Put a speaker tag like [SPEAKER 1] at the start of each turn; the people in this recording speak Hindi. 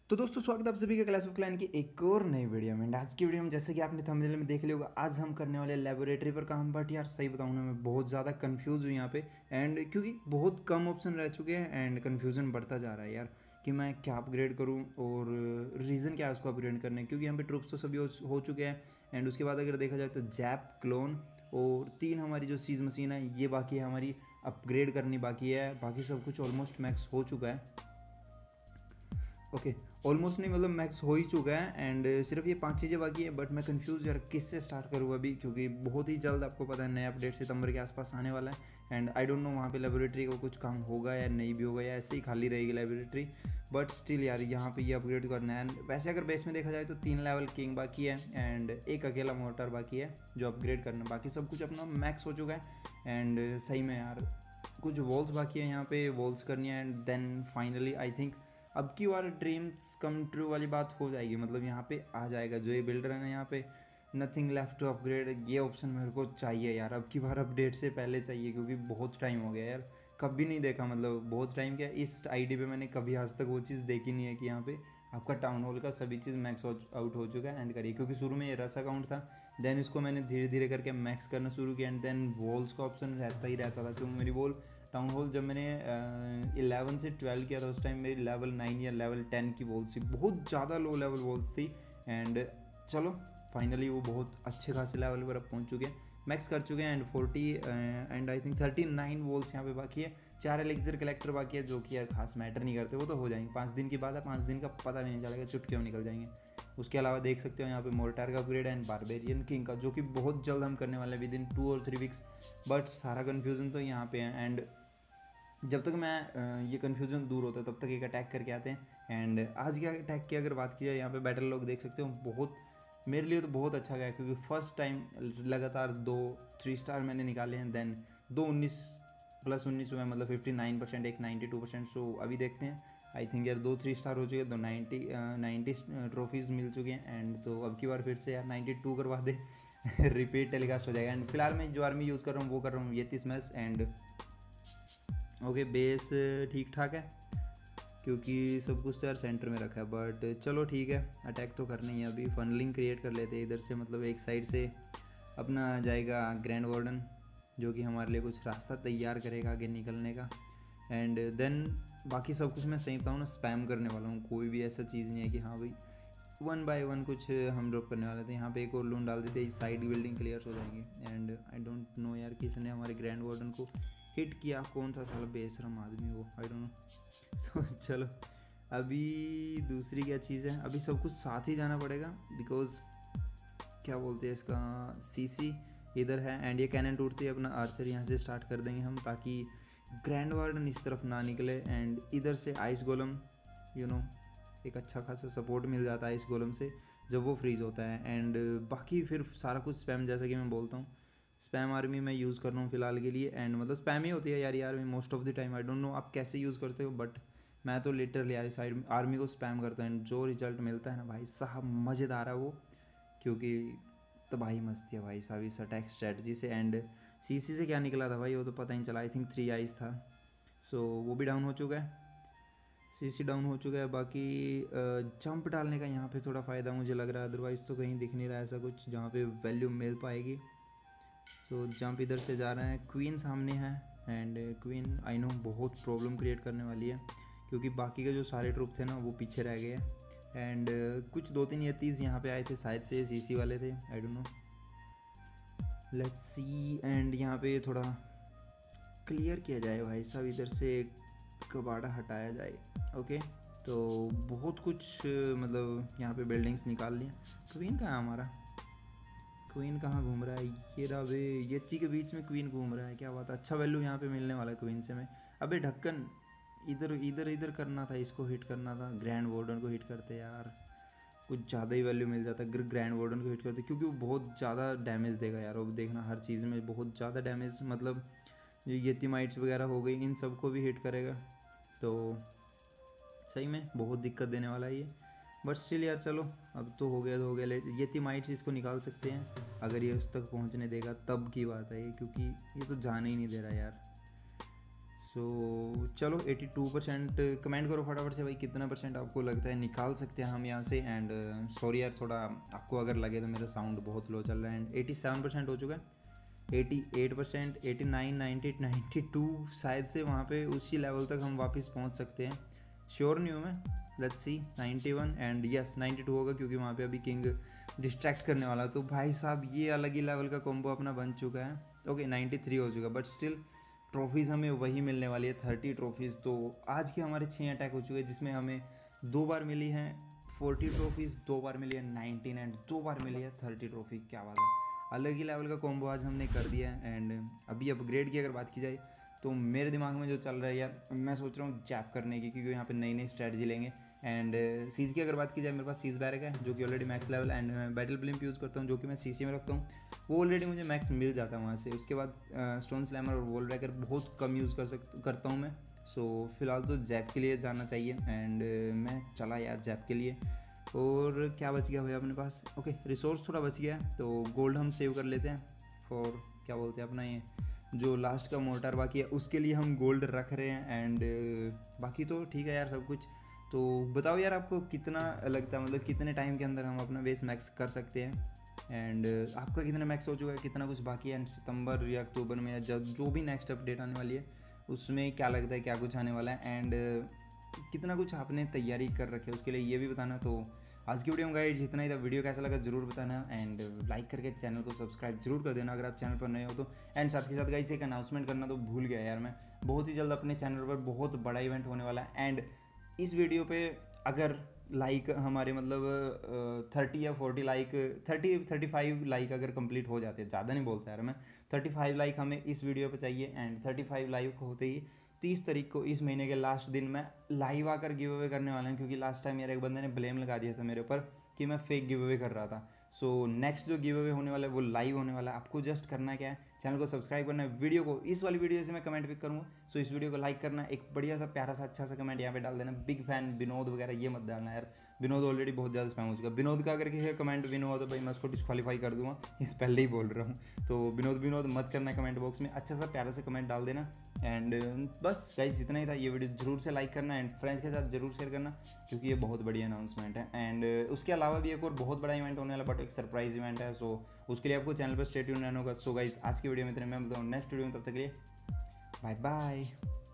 [SPEAKER 1] तो दोस्तों स्वागत है आप सभी का क्लास ऑफ क्लैन की एक और नई वीडियो में। आज की वीडियो में जैसे कि आपने थंबनेल में देख लिया होगा, आज हम करने वाले लेबोरेटरी पर काम। बट यार सही बताऊँ ना, मैं बहुत ज़्यादा कंफ्यूज हूँ यहाँ पे। एंड क्योंकि बहुत कम ऑप्शन रह चुके हैं एंड कन्फ्यूज़न बढ़ता जा रहा है यार कि मैं क्या अपग्रेड करूँ और रीज़न क्या है उसको अपग्रेड करने। क्योंकि यहाँ पे ट्रूप्स तो सभी हो चुके हैं एंड उसके बाद अगर देखा जाए तो जैप, क्लोन और 3 हमारी जो सीज मशीन है ये बाकी है हमारी अपग्रेड करनी बाकी है। बाकी सब कुछ ऑलमोस्ट मैक्स हो चुका है। ओके ऑलमोस्ट नहीं, मतलब मैक्स हो ही चुका है एंड सिर्फ ये 5 चीज़ें बाकी है। बट मैं कंफ्यूज यार किससे स्टार्ट करूँ अभी, क्योंकि बहुत ही जल्द आपको पता है नया अपडेट सितंबर के आसपास आने वाला है। एंड आई डोंट नो वहाँ पे लेबोरेटरी को कुछ काम होगा या नहीं भी होगा या ऐसे ही खाली रहेगी लेबोरेटरी। बट स्टिल यार यहाँ पे ये अपग्रेड करना है। एंड वैसे अगर बेस में देखा जाए तो 3 लेवल किंग बाकी है एंड एक अकेला मोटर बाकी है जो अपग्रेड करना। बाकी सब कुछ अपना मैक्स हो चुका है एंड सही में यार कुछ वॉल्स बाकी है, यहाँ पे वॉल्स करनी है and then finally I think अब की बार ड्रीम्स कम ट्रू वाली बात हो जाएगी। मतलब यहाँ पे आ जाएगा जो ये बिल्डर है ना, यहाँ पे नथिंग लेफ्ट टू अपग्रेड, ये ऑप्शन मेरे को चाहिए यार अब की बार, अपडेट से पहले चाहिए। क्योंकि बहुत टाइम हो गया यार, कभी नहीं देखा, मतलब बहुत टाइम क्या इस आईडी पे मैंने कभी आज तक वो चीज़ देखी नहीं है कि यहाँ पे आपका टाउन हॉल का सभी चीज़ मैक्स आउट हो चुका है एंड करिए। क्योंकि शुरू में ये रस अकाउंट था, देन इसको मैंने धीरे धीरे करके मैक्स करना शुरू किया एंड देन वॉल्स का ऑप्शन रहता ही रहता था। क्योंकि मेरी वॉल टाउन हॉल जब मैंने 11 से 12 किया था उस टाइम मेरी लेवल 9 या लेवल 10 की वॉल्स थी, बहुत ज़्यादा लो लेवल वॉल्स थी। एंड चलो फाइनली वो बहुत अच्छे खासे लेवल पर अब पहुँच चुके हैं, मैक्स कर चुके हैं and 40 and I think 39 walls यहाँ पे बाकी है। 4 एलिक्सर कलेक्टर बाकी है जो कि यार खास मैटर नहीं करते, वो तो हो जाएंगे। 5 दिन की बात है, 5 दिन का पता नहीं चलेगा, चुटकियों निकल जाएंगे। उसके अलावा देख सकते हो यहाँ पे मोर्टार का अपग्रेड एंड बारबेरियन किंग का, जो कि बहुत जल्द हम करने वाले हैं विद इन 2 और 3 वीक्स। बट सारा कन्फ्यूज़न तो यहाँ पे है एंड जब तक मैं ये कन्फ्यूज़न दूर होता है तब तक एक अटैक करके आते हैं। एंड आज के अटैक की अगर बात की जाए, यहाँ पे बैटल लॉग देख सकते हो, बहुत मेरे लिए तो बहुत अच्छा गया। क्योंकि फर्स्ट टाइम लगातार 2 3 स्टार मैंने निकाले हैं, देन 2 19 प्लस 19 हुआ, मतलब 59%, एक 92%। सो अभी देखते हैं, आई थिंक यार 2 3 स्टार हो चुके हैं, तो 90 ट्रॉफीज़ मिल चुकी हैं एंड तो अब की बार फिर से यार 92 करवा दे रिपीट टेलीकास्ट हो जाएगा। एंड फिलहाल मैं जो आर्मी यूज़ कर रहा हूँ वो कर रहा हूँ ये 30 मैच एंड ओके बेस ठीक ठाक है क्योंकि सब कुछ तो यार सेंटर में रखा है। बट चलो ठीक है, अटैक तो करना ही है। अभी फनलिंग क्रिएट कर लेते हैं इधर से, मतलब एक साइड से अपना जाएगा ग्रैंड वार्डन जो कि हमारे लिए कुछ रास्ता तैयार करेगा आगे निकलने का। एंड देन बाकी सब कुछ मैं सही बताऊँ ना स्पैम करने वाला हूँ, कोई भी ऐसा चीज़ नहीं है कि हाँ भाई 1 बाय 1 कुछ हम ड्रॉप करने वाले थे। यहाँ पे एक और लून डाल देते, साइड बिल्डिंग क्लियर हो जाएंगी। एंड आई डोंट नो यार किसने हमारे ग्रैंड वार्डन को हिट किया, कौन सा साला बेशरम आदमी वो, आई डोंट नो। सो चलो अभी दूसरी क्या चीज़ है, अभी सब कुछ साथ ही जाना पड़ेगा बिकॉज क्या बोलते हैं इसका, सीसी इधर है एंड ये कैनन टूटती है, अपना आर्चर यहाँ से स्टार्ट कर देंगे हम ताकि ग्रैंड वार्डन इस तरफ ना निकले। एंड इधर से आइस गोलम यू नो एक अच्छा खासा सपोर्ट मिल जाता है इस गोलम से जब वो फ्रीज होता है। एंड बाकी फिर सारा कुछ स्पैम, जैसा कि मैं बोलता हूँ स्पैम आर्मी मैं यूज़ कर रहा हूँ फिलहाल के लिए। एंड मतलब स्पैम ही होती है यार army most of the time, I don't know आप कैसे यूज़ करते हो, बट मैं तो लिटरली यार साइड आर्मी को स्पैम करता हूँ एंड जो रिजल्ट मिलता है ना भाई साहब मज़ेदार है वो। क्योंकि तबाही मस्ती है भाई साहब इस अटैक स्ट्रेटजी से। एंड सीसी से क्या निकला था भाई वो तो पता ही चला, आई थिंक 3 आइस था। सो वो भी डाउन हो चुका है, सीसी डाउन हो चुका है। बाकी जंप डालने का यहाँ पे थोड़ा फ़ायदा मुझे लग रहा है, अदरवाइज़ तो कहीं दिख नहीं रहा है ऐसा कुछ जहाँ पे वैल्यू मिल पाएगी। सो जंप इधर से जा रहे हैं, क्वीन सामने है एंड क्वीन आई नो बहुत प्रॉब्लम क्रिएट करने वाली है क्योंकि बाकी के जो सारे ट्रूप थे ना वो पीछे रह गए हैं। एंड कुछ 2-3 यतीज़ यहाँ पे आए थे शायद से सीसी वाले थे, I don't know, let's see. And यहाँ पे थोड़ा क्लियर किया जाए भाई साहब, इधर से कबाड़ा हटाया जाए। ओके तो बहुत कुछ मतलब यहाँ पे बिल्डिंग्स निकाल लिए। क्वीन कहाँ है हमारा, क्वीन कहाँ घूम रहा है, ये रहा वे यत्ती के बीच में क्वीन घूम रहा है, क्या बात है। अच्छा वैल्यू यहाँ पे मिलने वाला है क्वीन से। मैं अबे ढक्कन इधर इधर इधर करना था, इसको हिट करना था, ग्रैंड वार्डन को हिट करते यार कुछ ज़्यादा ही वैल्यू मिल जाता ग्रैंड वार्डन को हिट करते, क्योंकि वो बहुत ज़्यादा डैमेज देगा यार। अब देखना हर चीज़ में बहुत ज़्यादा डैमेज, मतलब जो येतिमाइट्स वगैरह हो गई इन सब को भी हिट करेगा, तो सही में बहुत दिक्कत देने वाला है ये। बट स्टिल यार चलो अब तो हो गया तो हो गया। येतिमाइट्स इसको निकाल सकते हैं अगर ये उस तक पहुंचने देगा तब की बात है ये, क्योंकि ये तो जाने ही नहीं दे रहा यार। सो चलो 82%। कमेंट करो फटाफट से भाई, कितना परसेंट आपको लगता है निकाल सकते हैं हम यहाँ से। एंड सॉरी यार, थोड़ा आपको अगर लगे तो मेरा साउंड बहुत लो चल रहा है। एंड 87% हो चुका है, 88%, 89, 90, 92 शायद से वहाँ पे उसी लेवल तक हम वापस पहुँच सकते हैं। श्योर नहीं हूँ मैं, लेट्स सी। 91 एंड यस 92 होगा, क्योंकि वहाँ पे अभी किंग डिस्ट्रैक्ट करने वाला। तो भाई साहब ये अलग ही लेवल का कॉम्बो अपना बन चुका है। ओके 93 हो चुका, बट स्टिल ट्रॉफीज़ हमें वही मिलने वाली है, 30 ट्रॉफीज़। तो आज के हमारे 6 अटैक हो चुके हैं, जिसमें हमें 2 बार मिली हैं 40 ट्रॉफीज़, 2 बार मिली है 19 एंड 2 बार मिली है 30 ट्रॉफी। क्या बात है, अलग ही लेवल का कॉम्बो आज हमने कर दिया है। एंड अभी अपग्रेड की अगर बात की जाए तो मेरे दिमाग में जो चल रहा है यार, मैं सोच रहा हूँ जैप करने की, क्योंकि यहाँ पे नई नई स्ट्रैटेजी लेंगे। एंड सीज की अगर बात की जाए, मेरे पास सीज बैरक है जो कि already max level. And battle blimp use करता हूँ जो कि मैं सीसी में रखता हूँ, वो ऑलरेडी मुझे मैक्स मिल जाता है वहाँ से। उसके बाद स्टोन स्लैमर और वॉल ब्रेकर बहुत कम यूज़ करता हूँ मैं। सो फिलहाल तो जैप के लिए जाना चाहिए। एंड मैं चला यार जैप के लिए। और क्या बच गया भाई अपने पास? ओके रिसोर्स थोड़ा बच गया है, तो गोल्ड हम सेव कर लेते हैं फॉर क्या बोलते हैं अपना ये जो लास्ट का मोर्टार बाकी है, उसके लिए हम गोल्ड रख रहे हैं। एंड बाकी तो ठीक है यार सब कुछ। तो बताओ यार आपको कितना लगता है, मतलब कितने टाइम के अंदर हम अपना बेस मैक्स कर सकते हैं? एंड आपका कितना मैक्स हो चुका है, कितना कुछ बाकी है? एंड सितंबर या अक्टूबर में या जब जो भी नेक्स्ट अपडेट आने वाली है उसमें क्या लगता है क्या कुछ आने वाला है? एंड कितना कुछ आपने तैयारी कर रखी है उसके लिए ये भी बताना। तो आज की वीडियो में गाइड जितना ही था, वीडियो कैसा लगा जरूर बताना। एंड लाइक करके चैनल को सब्सक्राइब जरूर कर देना अगर आप चैनल पर नए हो तो। एंड साथ ही साथ गाइस एक अनाउंसमेंट करना तो भूल गया यार मैं, बहुत ही जल्द अपने चैनल पर बहुत बड़ा इवेंट होने वाला है। एंड इस वीडियो पे अगर लाइक हमारे मतलब 30 या 40 लाइक 35 लाइक अगर कंप्लीट हो जाते हैं, ज़्यादा नहीं बोलता यार मैं, 35 लाइक हमें इस वीडियो पे चाहिए। एंड 35 लाइक होते ही 30 तारीख को इस महीने के लास्ट दिन मैं लाइव आकर गिव अवे करने वाला हूँ, क्योंकि लास्ट टाइम यार एक बंदे ने ब्लेम लगा दिया था मेरे ऊपर कि मैं फेक गिव अवे कर रहा था। सो नेक्स्ट जो गिव अवे होने वाला है वो लाइव होने वाला है। आपको जस्ट करना क्या है, चैनल को सब्सक्राइब करना है, वीडियो को इस वाली वीडियो से मैं कमेंट पिक करूँगा। सो इस वीडियो को लाइक करना, एक बढ़िया सा प्यारा सा अच्छा सा कमेंट यहाँ पे डाल देना। बिग फैन विनोद वगैरह ये मत डालना यार, विनोद ऑलरेडी बहुत ज़्यादा स्पैम हो चुका है। विनोद का अगर किसी का कमेंट विनोद हो तो भाई मैं उसको डिस्क्वालीफाई कर दूँगा, इस पहले ही बोल रहा हूँ। तो विनोद मत करना कमेंट बॉक्स में, अच्छा सा प्यारा सा कमेंट डाल देना। एंड बस गाइस इतना ही था, ये वीडियो जरूर से लाइक करना एंड फ्रेंड्स के साथ जरूर शेयर करना, क्योंकि ये बहुत बढ़िया अनाउंसमेंट है। एंड उसके अलावा भी एक और बहुत बड़ा इवेंट होने वाला, बट एक सरप्राइज इवेंट है। सो उसके लिए आपको चैनल पर स्टे ट्यून रहना होगा। सो गाइस आज की वीडियो में इतने, मैं बताऊँ नेक्स्ट वीडियो में, तब तक के लिए बाय बाय।